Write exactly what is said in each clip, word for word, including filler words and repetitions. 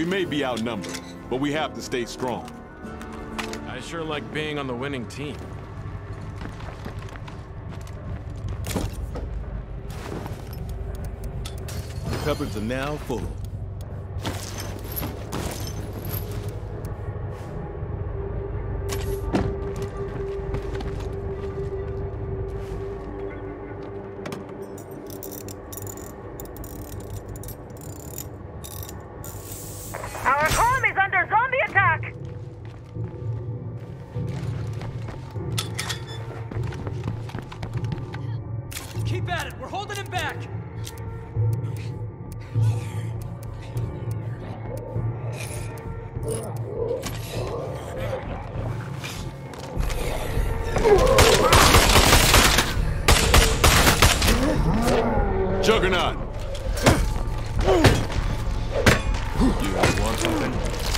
We may be outnumbered, but we have to stay strong. I sure like being on the winning team. The cupboards are now full. Our home is under zombie attack! Keep at it! We're holding him back! Juggernaut! You guys want something?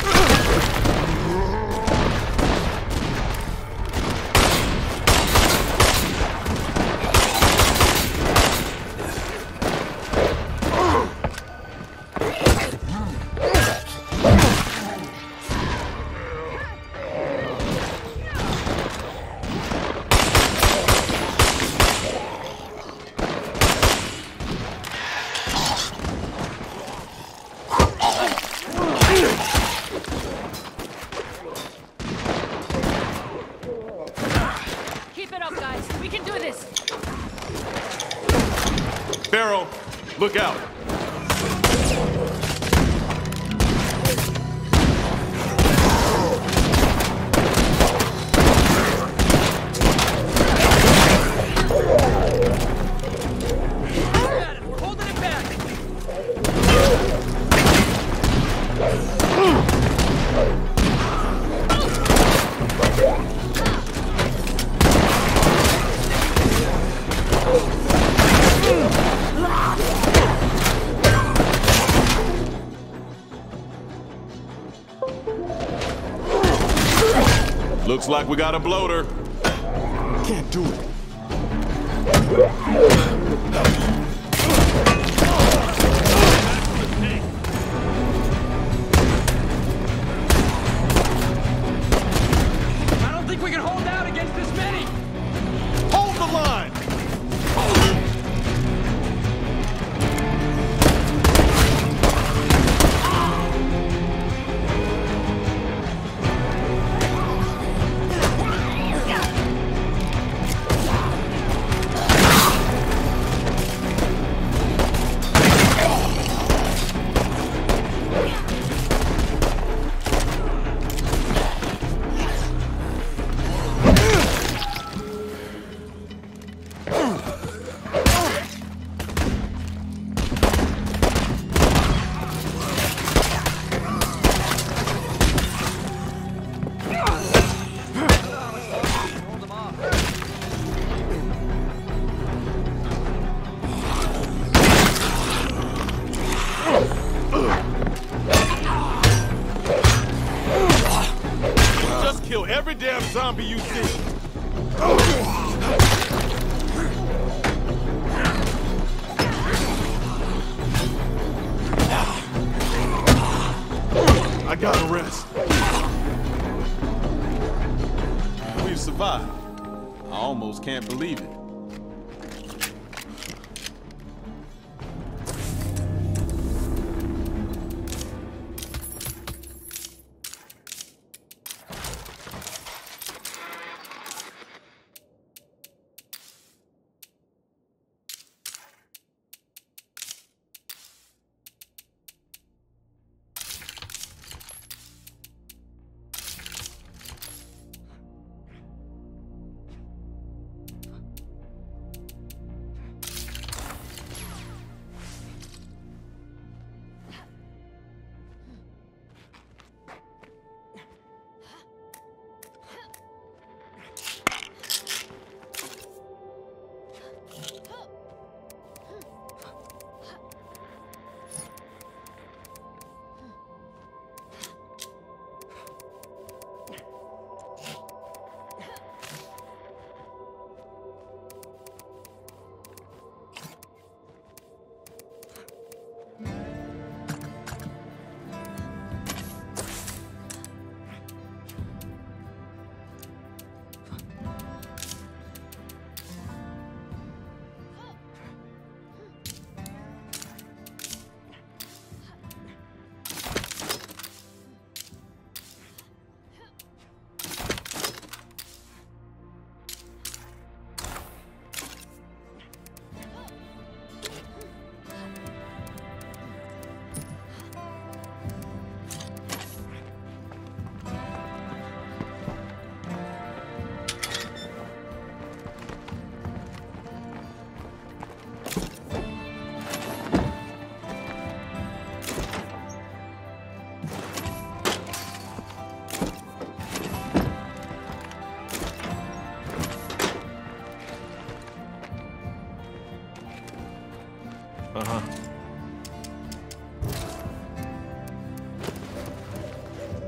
Keep it up, guys. We can do this. Pharaoh, look out! Keep at it! We're holding him back! Looks like we got a bloater. Can't do it. I don't think we can hold out against this many! Hold the line! Hold him off. Just kill every damn zombie you see. I gotta rest. We've survived. I almost can't believe it.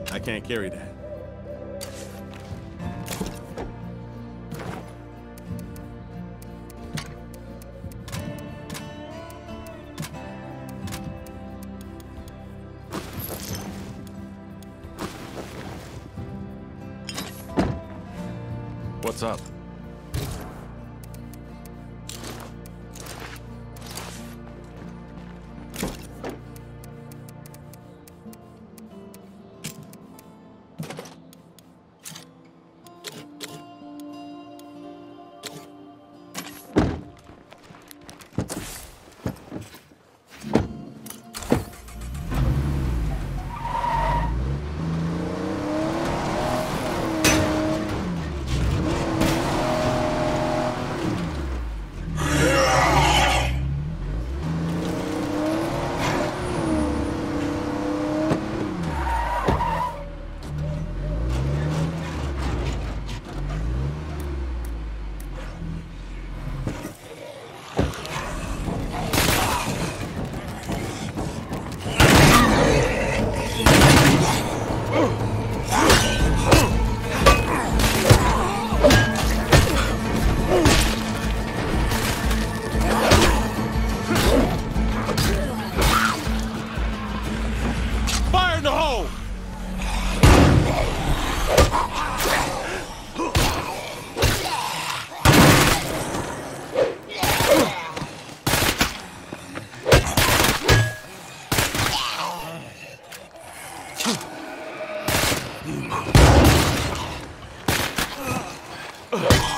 I can't carry that. What's up? Ugh.